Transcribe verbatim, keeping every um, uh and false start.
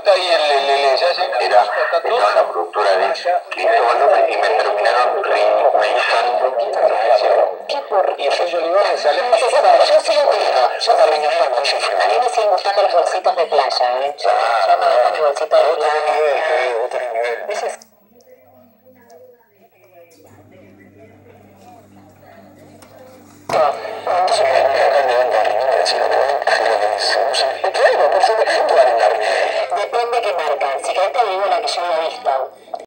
y el, el, el, ya llega, era, estaba la productora de Cristóbal López y me terminaron remixando la canción. ¿Qué por? y Fello Oliván sale. Yo sigo que yo también no me a mí me siguen gustando los bolsitos de playa, ¿eh? Yo me gusta mi bolsito de Otro playa. nivel, te digo, otro nivel. Ese es- Entonces me hablan de banda Rivera, decir, claro, por supuesto, ¿qué vale la Rivera? Depende qué marca. Si querés te digo la que yo había visto.